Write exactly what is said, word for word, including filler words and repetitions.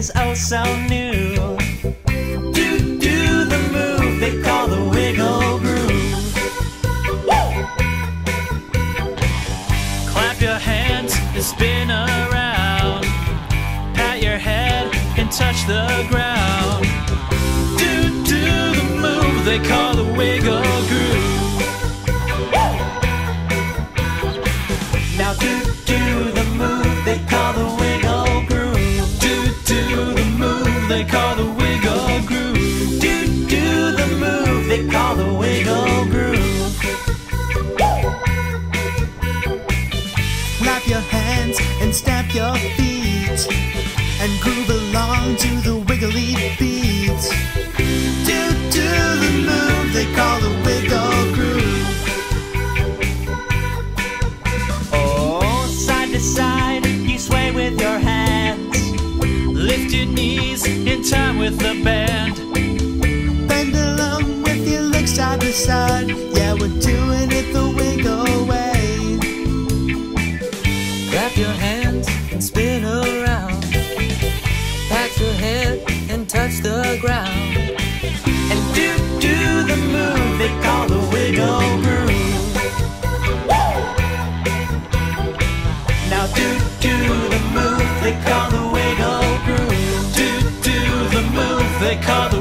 is oh so new. Do, do the move they call the wiggle groove. Clap your hands and spin around. Pat your head and touch the ground. Do, do the move they call the wiggle groove. Now do, do the move they call the wiggle groove. Do, do the move they call the wiggle groove. Do, do the move they call the wiggle groove. Clap your hands and stamp your feet and groove along to the wiggly beats. Do, do the move they call the wiggle groove. Oh, side to side, you sway with your hands. Lift your knees in time with the band. Bend along with your legs side to side. Yeah, we're doing it the wiggle way. Clap your hands and spin around. Pat your head and touch the ground. And do, do the move they call the wiggle groove. Now do, do the move they call the wiggle groove. Do, do the move they call the